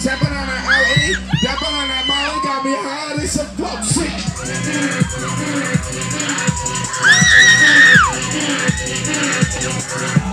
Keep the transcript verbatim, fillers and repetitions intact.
Stepping on that L E, dapping on that Molly, got me hard as a fuck shit.